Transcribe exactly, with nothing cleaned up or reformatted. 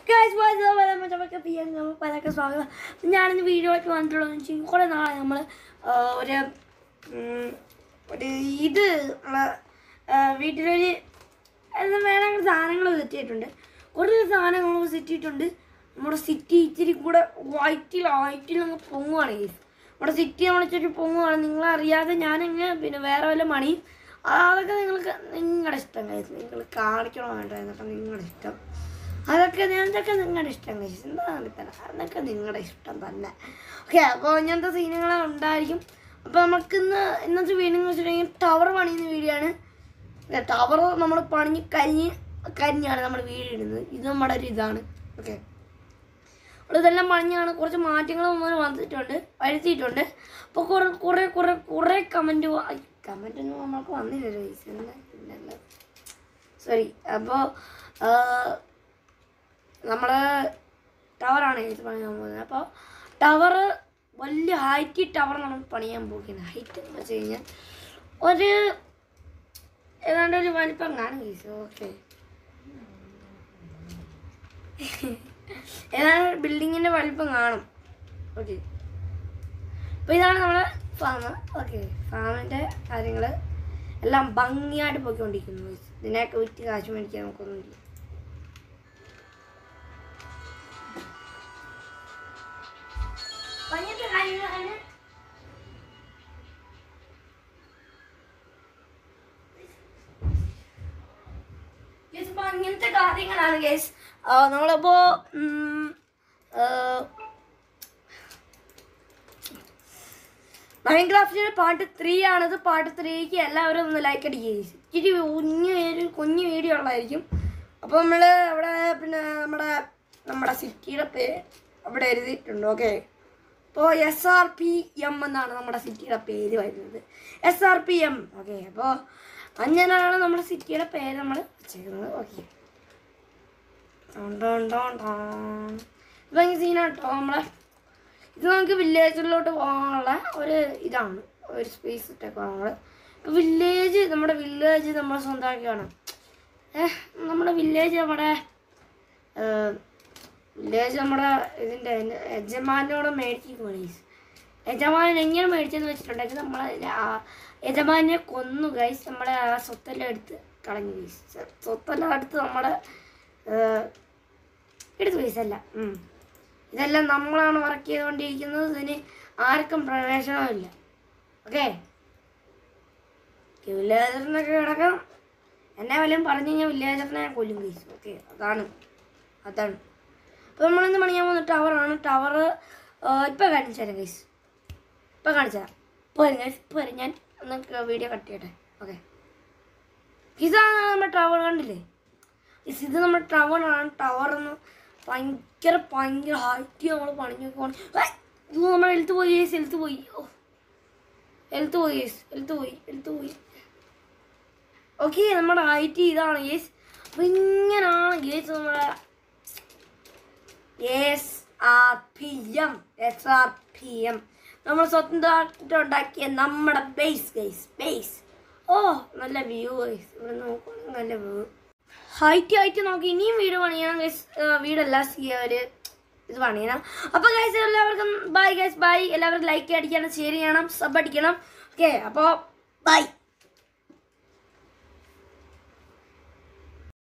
Guys, what's up? I'm going to be a video. I'm video at one dollar. അതൊക്കെ ഞങ്ങൾക്ക് നിങ്ങളുടെ ഇഷ്ടം കഴിച്ചു എന്താണ് അതൊക്കെ നിങ്ങളുടെ ഇഷ്ടം തന്നെ ഓക്കെ അപ്പോൾ ഇങ്ങനത്തെ സീനുകൾ ഉണ്ടായിരിക്കും അപ്പോൾ നമുക്കിന്ന് ഇന്നത്തെ വീഡിയോ എന്ന് വെച്ചിട്ടുണ്ടെങ്കിൽ ടവർ പണിയുന്ന വീഡിയോ ആണ് ടവർ നമ്മൾ പണിഞ്ഞ് കരിഞ്ഞ് കരിഞ്ഞാണ് നമ്മൾ വീഡിയോ ഇടുന്നത് ഇത് നമ്മുടെ ഒരു ഇതാണ് ഓക്കെ അപ്പോൾ ഇതെല്ലാം പണിഞ്ഞാണ് കുറച്ച് മാറ്റങ്ങൾ നമ്മൾ വന്നിട്ടുണ്ട് വരുത്തിയിട്ടുണ്ട് അപ്പോൾ കുറേ കുറേ കുറേ കുറേ കമൻറ്റ് കമൻറ്റൊന്നും നമ്മൾക്ക് വന്നില്ലല്ലോ സോറി അപ്പോൾ നമ്മൾ ടവറാണ് ഇത് പണിയാൻ പോകുന്നത് അപ്പോൾ ടവർ വലിയ ഹൈറ്റ് ടവർ നമ്മൾ പണിയാൻ പോകുന്നത് ഹൈറ്റ് എന്ന് വെച്ച് കഴിഞ്ഞാൽ ഒരു ഏതാണ്ട് ഒരു വലിപ്പം കാണും കേസ് ഓക്കെ ഏതാണ്ട് ബിൽഡിങ്ങിൻ്റെ വലിപ്പം കാണും ഓക്കെ അപ്പോൾ ഇതാണ് നമ്മുടെ ഫാം ഓക്കെ ഫാമിൻ്റെ കാര്യങ്ങൾ എല്ലാം ഭംഗിയായിട്ട് പോയിക്കൊണ്ടിരിക്കുന്നു ഇതിനെയൊക്കെ വിറ്റ് കാശ് മേടിക്കാൻ നമുക്കൊന്നുമില്ല അങ്ങനത്തെ കാര്യങ്ങളാണ് അങ്ങനത്തെ കാര്യങ്ങളാണ് ഗൈസ് നമ്മളിപ്പോ മൈൻക്രാഫ്റ്റിന്റെ പാർട്ട് ത്രീ ആണത് പാർട്ട് ത്രീക്ക് എല്ലാവരും ഒന്ന് ലൈക്ക് അടിക്കുക ഇച്ചിരി കുഞ്ഞു കുഞ്ഞു വീഡിയോ ഉള്ളതായിരിക്കും അപ്പോൾ നമ്മൾ അവിടെ പിന്നെ നമ്മുടെ നമ്മുടെ സിറ്റിയുടെ പേര് അവിടെ എഴുതിയിട്ടുണ്ട് ഓക്കെ അപ്പോൾ എസ് ആർ പി എം എന്നാണ് നമ്മുടെ സിറ്റിയുടെ പേര് വരുന്നത് S R P M okay അപ്പോൾ അങ്ങനെയാണ് നമ്മുടെ സിറ്റിയുടെ പേര് നമ്മൾ വെച്ചേക്കുന്നത് ഓക്കെ ഭയങ്കര സീനാട്ടോ നമ്മളെ ഇത് നമുക്ക് വില്ലേജിലോട്ട് പോകാനുള്ള ഒരു ഇതാണ് ഒരു സ്പേസ് ഇട്ടേക്കാണ് നമ്മൾ ഇപ്പോൾ വില്ലേജ് നമ്മുടെ വില്ലേജ് നമ്മൾ സ്വന്തമാക്കിയാണ് ഏഹ് നമ്മുടെ വില്ലേജ് നമ്മുടെ വില്ലേജ് നമ്മുടെ ഇതിൻ്റെ യജമാനോട് മേടിച്ചിരിക്കും ഗൈസ് യജമാനൻ എങ്ങനെ മേടിച്ചെന്ന് വെച്ചിട്ടുണ്ടെങ്കിൽ നമ്മൾ യജമാനെ കൊന്നു ഗൈസ് നമ്മുടെ ആ സ്വത്തെല്ലാം എടുത്ത് കളഞ്ഞു ഗൈസ് സ്വത്തെല്ലാം എടുത്ത് നമ്മുടെ എടുത്ത് ഗൈസല്ല ഇതെല്ലാം നമ്മളാണ് വർക്ക് ചെയ്തുകൊണ്ടിരിക്കുന്നത് ഇതിന് ആർക്കും പ്രവേശനമില്ല ഓക്കെ വില്ലേജറിനൊക്കെ കിടക്കാം എന്നെ വല്ലതും പറഞ്ഞു കഴിഞ്ഞാൽ വില്ലേജറിനെ കൊല്ലും ഗൈസ് ഓക്കെ അതാണ് അതാണ് അപ്പോൾ നമ്മളിന്ന് പണിയാൻ പോകുന്ന ടവറാണ് ടവർ ഇപ്പോൾ കാണിച്ചു തരാം ഗൈസ് ഇപ്പോൾ കാണിച്ചു തരാം ഇപ്പോൾ വരും ഗൈസ് ഇപ്പോൾ വരും ഞാൻ ഒന്ന് വീഡിയോ കട്ട് ചെയ്യട്ടെ ഓക്കെ ഇതാണ് നമ്മുടെ ടവർ കണ്ടില്ലേ ഇത് നമ്മുടെ ടവറാണ് ടവറെന്ന് ഭയങ്കര ഭയങ്കര ഹൈറ്റ് നമ്മൾ പണിഞ്ഞു പോകണം ഇത് നമ്മൾ എഴുത്ത് പോയി ഗൈസ് എഴുത്ത് പോയി ഓ എഴുത്ത് പോയി ഗൈസ് എഴുത്ത് പോയി എഴുത്ത് പോയി ഓക്കെ നമ്മുടെ ഹൈറ്റ് ഇതാണ് ഗൈസ് അപ്പോൾ ഇങ്ങനെയാണ് ഗൈസ് നമ്മുടെ S R P M S R P M നമ്മൾ സ്വന്തമായിട്ട് ഉണ്ടാക്കിയ നമ്മുടെ ബേസ് ഗൈസ് ബേസ് ഓ നല്ല വ്യൂ ഗൈസ് ഇവിടെ നോക്കുകയാണെങ്കിൽ നല്ല വ്യൂ ഹൈറ്റ് ഹൈറ്റ് നോക്കി ഇനിയും വീട് പണിയണം ഗൈസ് വീടല്ല ഒരു ഇത് പണിയണം അപ്പോൾ ഗൈസ് എല്ലാവർക്കും ബൈ ഗൈസ് ബൈ എല്ലാവർക്കും ലൈക്ക് അടിക്കണം ഷെയർ ചെയ്യണം സബ് അടിക്കണം ഓക്കെ അപ്പോൾ ബൈ.